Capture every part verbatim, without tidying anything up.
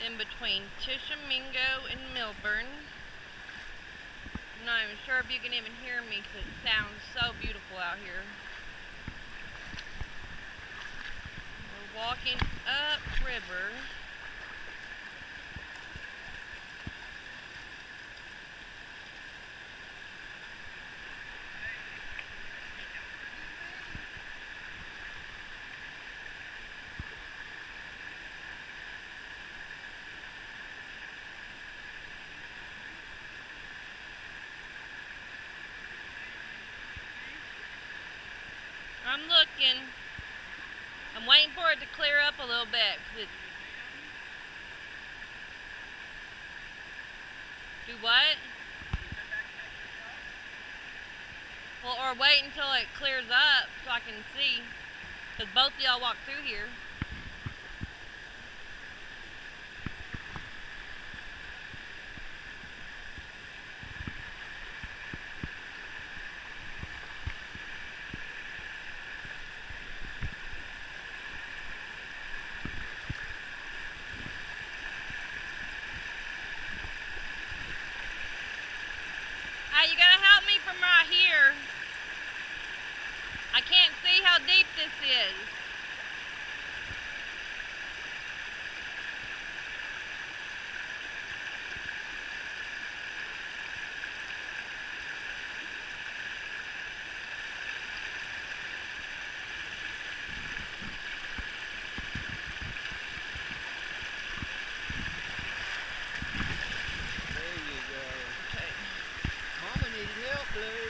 in between Tishomingo and Millburn. I'm not even sure if you can even hear me because it sounds so beautiful out here. We're walking up river. I'm looking. I'm waiting for it to clear up a little bit. 'Cause it... Do what? Well, or wait until it clears up so I can see. Because both of y'all walk through here. Hey, you gotta help me from right here. I can't see how deep this is. There you go. Okay. Mama needed help, Blue.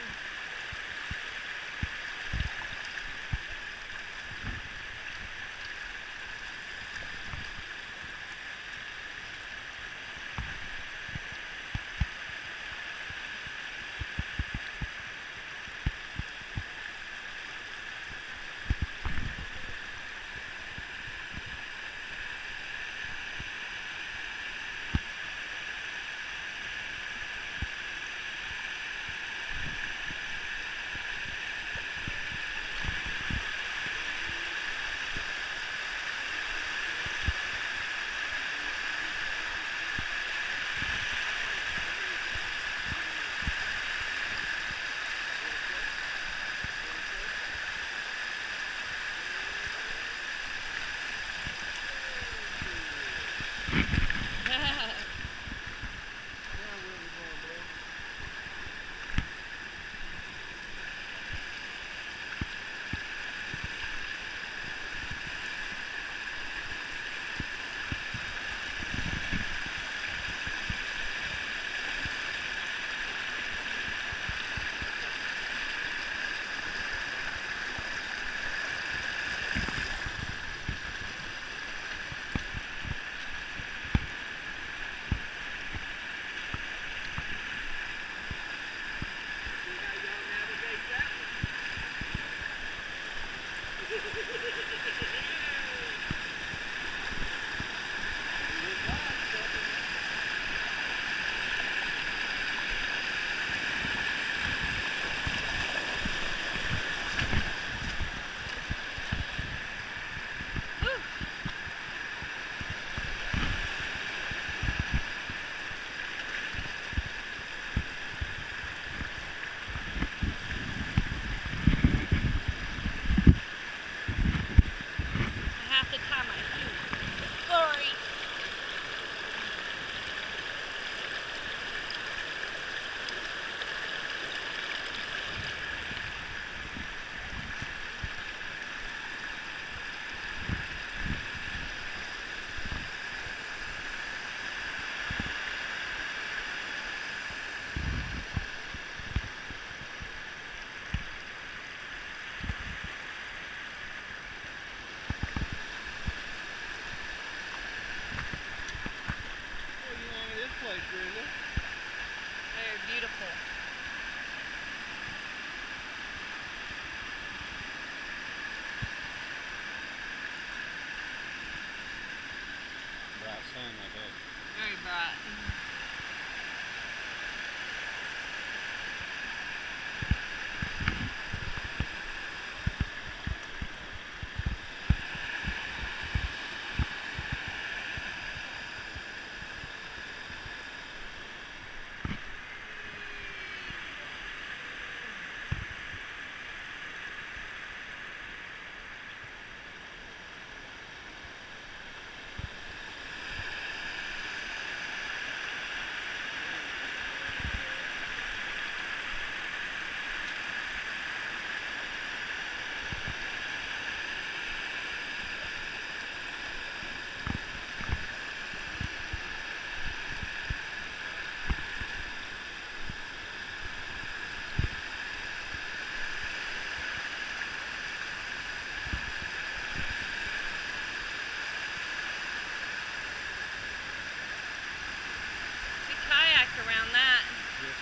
Very beautiful. Bright sun, I bet. Very bright.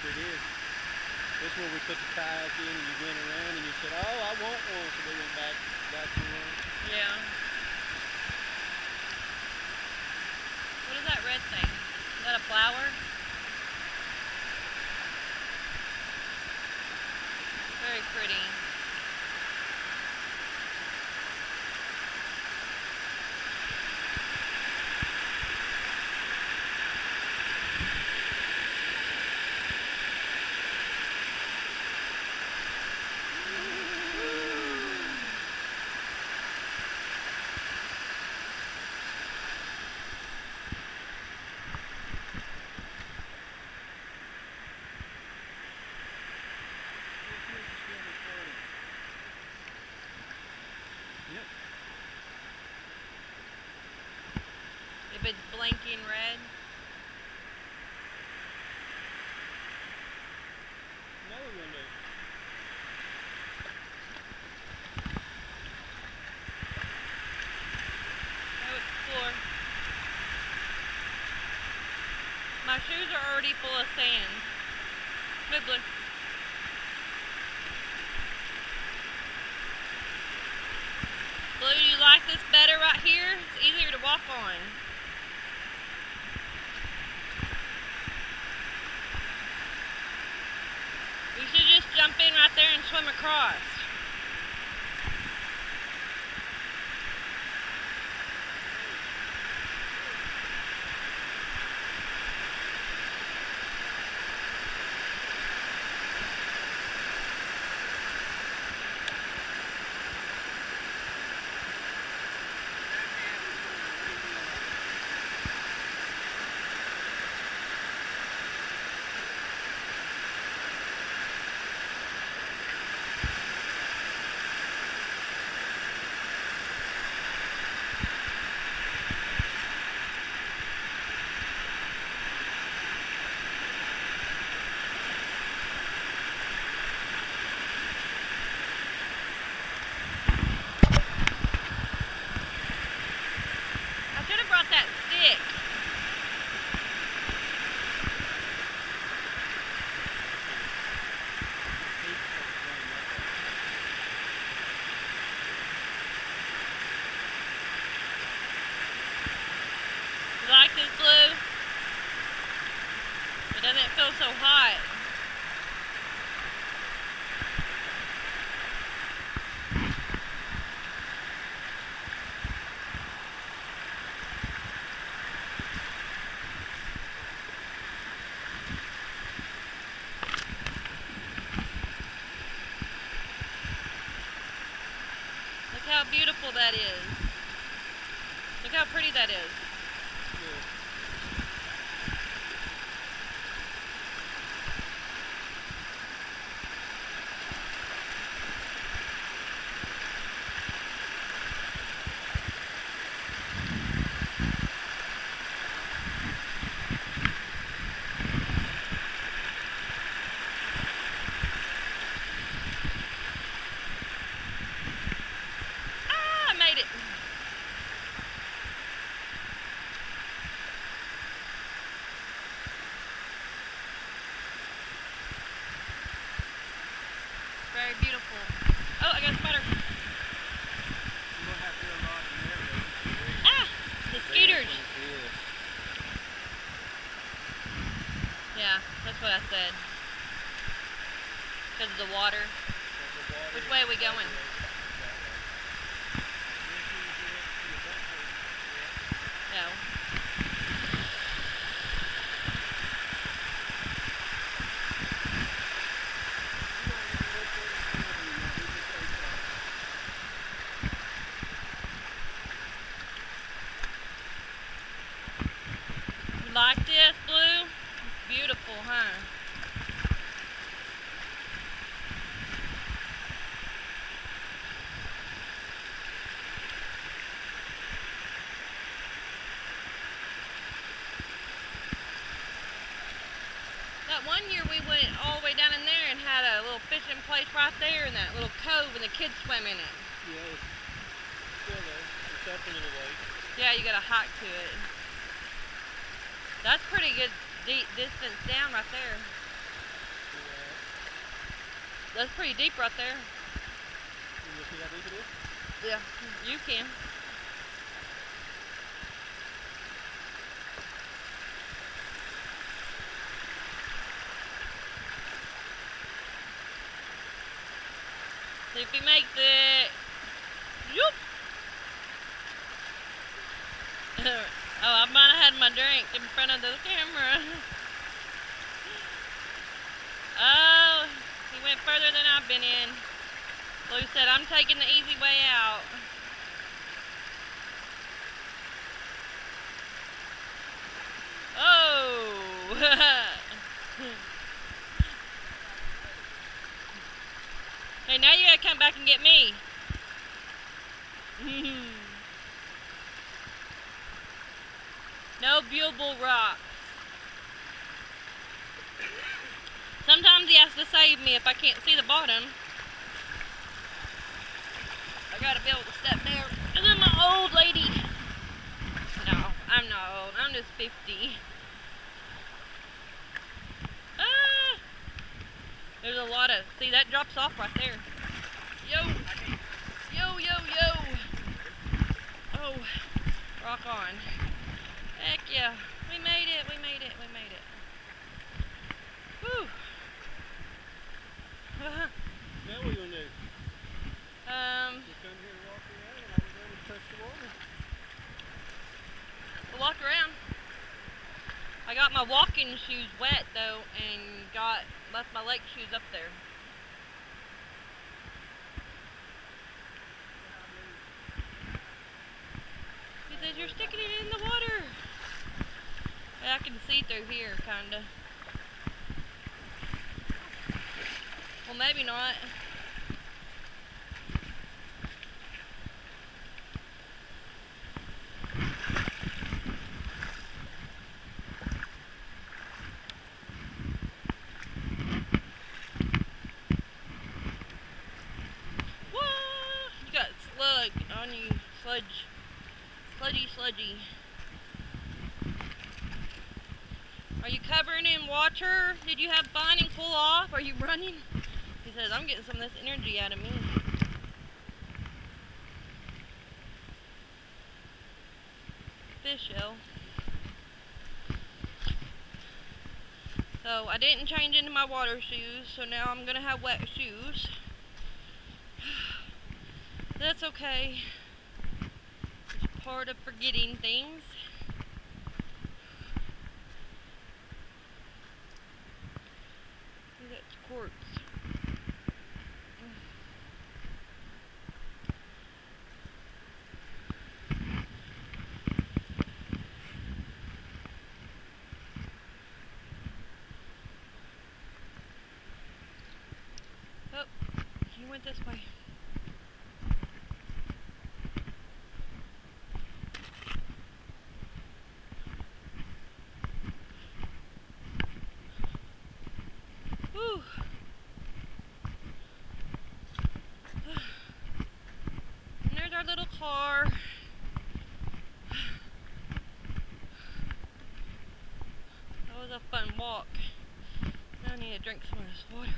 Sure did. This is where we put the kayak in and you went around and you said, oh, I want one. So we went back, got you one. Yeah. What is that red thing? Is that a flower? Very pretty. Yep. If it's blinking red. Another window. Go explore. My shoes are already full of sand. Move, Blue. Blue, do you like this better right here? It's easier to walk on. We should just jump in right there and swim across. I should have brought that stick. You like this, Blue? It doesn't feel so hot. Look how beautiful that is. Look how pretty that is. Yeah. Ah, I made it. Very beautiful. Oh, I got a spider. You don't have to do a lot in there, though. Ah, the scooters. Yeah. Yeah, that's what I said. Because of the water. Which way are we going? No. You like this, Blue? It's beautiful, huh? That one year we went all the way down in there and had a little fishing place right there in that little cove and the kids swim in it. Yeah, it's still there. It's up a little way. Yeah, you gotta hike to it. That's pretty good deep distance down right there. That's pretty deep right there. Can you see how deep it is? Yeah, you can. See if he makes it. Yoop! Oh, I might have had my drink in front of the camera. Oh, he went further than I've been in. Blue said, I'm taking the easy way out. Oh! Hey, now you gotta come back and get me. No viewable rocks. Sometimes he has to save me if I can't see the bottom. I gotta be able to step down. And then my old lady. No, I'm not old. I'm just fifty. Ah! There's a lot of, see that drops off right there. Yo! Yo, yo, yo! Oh, rock on. Heck yeah. We made it, we made it, we made it. Whew. Now what are you gonna do? Um, Just come here and walk around and I'm going to touch the water. we'll walk around. I got my walking shoes wet though and got left my lake shoes up there. He says you're sticking it in the water. I can see through here kinda. Well, maybe not. You got slug on you, sludge, sludgy, sludgy. Are you covering in water? Did you have fun and cool off? Are you running? He says, I'm getting some of this energy out of me. Fish shell. So I didn't change into my water shoes, so now I'm gonna have wet shoes. That's okay. It's part of forgetting things. That's quartz. Oh, he went this way. Whew. And there's our little car. That was a fun walk. Now I need to drink some of this water.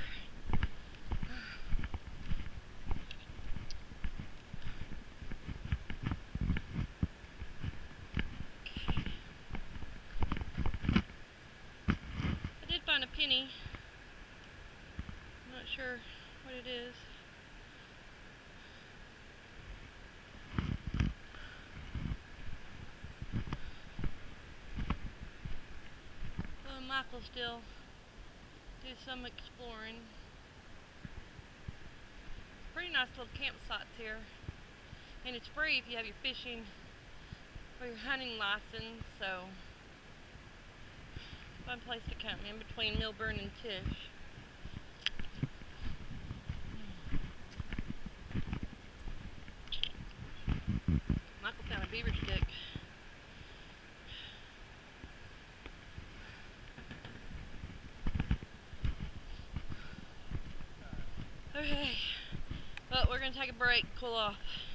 I did find a penny. I'm not sure what it is. Well, Michael still do some exploring. Pretty nice little campsites here. And it's free if you have your fishing or your hunting license, so fun place to come in between Millburn and Tisch. Michael found a beaver stick. Okay, well, we're gonna take a break, cool off.